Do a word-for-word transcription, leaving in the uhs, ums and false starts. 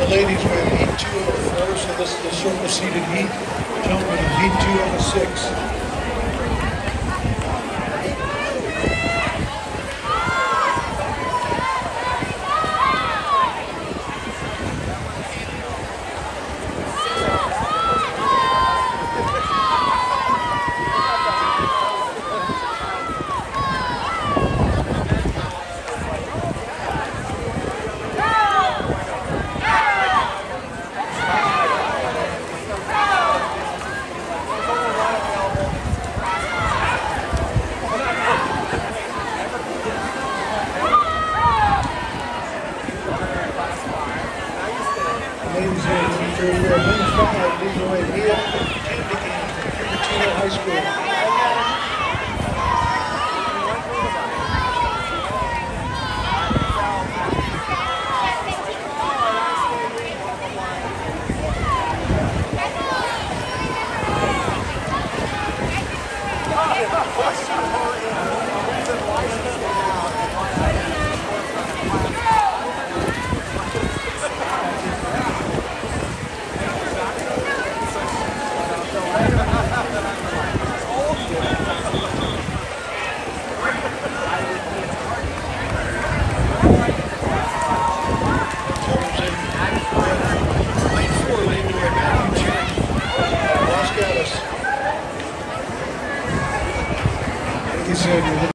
the ladies were in heat two of the four, so this is the circle seated heat. Gentlemen in heat two of the six. Ladies and gentlemen, men's five, leading the way here, Cupertino High School.